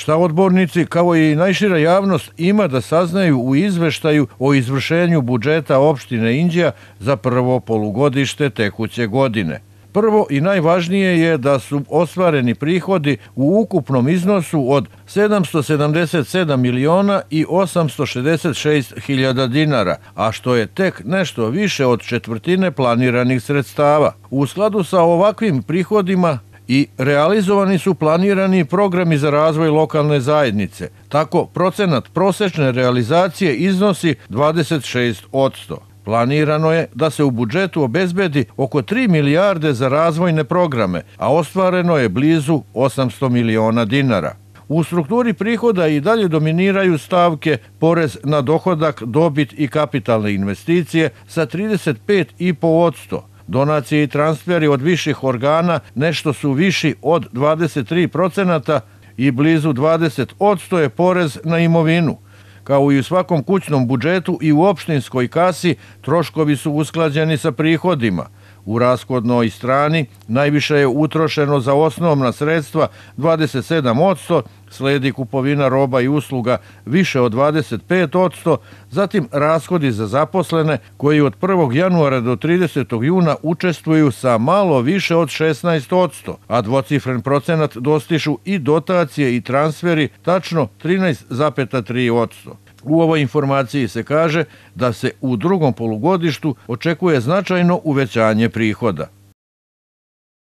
Šta odbornici, kao i najšira javnost, ima da saznaju u izveštaju o izvršenju budžeta opštine Inđija za prvo polugodište tekuće godine? Prvo i najvažnije je da su ostvareni prihodi u ukupnom iznosu od 777 miliona i 866 hiljada dinara, a što je tek nešto više od četvrtine planiranih sredstava. U skladu sa ovakvim prihodima i realizovani su planirani programi za razvoj lokalne zajednice. Tako, procenat prosečne realizacije iznosi 26%. Planirano je da se u budžetu obezbedi oko 3 milijarde za razvojne programe, a ostvareno je blizu 800 miliona dinara. U strukturi prihoda i dalje dominiraju stavke porez na dohodak, dobit i kapitalne investicije sa 35,5%. Donacije i transferi od viših organa nešto su viši od 23% i blizu 20% je porez na imovinu. Kao i u svakom kućnom budžetu i u opštinskoj kasi, troškovi su usklađeni sa prihodima. U rashodnoj strani najviše je utrošeno za osnovna sredstva 27%, sledi kupovina roba i usluga više od 25%, zatim rashodi za zaposlene koji od 1. januara do 30. juna učestvuju sa malo više od 16%, a dvocifren procenat dostižu i dotacije i transferi, tačno 13,3%. U ovoj informaciji se kaže da se u drugom polugodištu očekuje značajno uvećanje prihoda.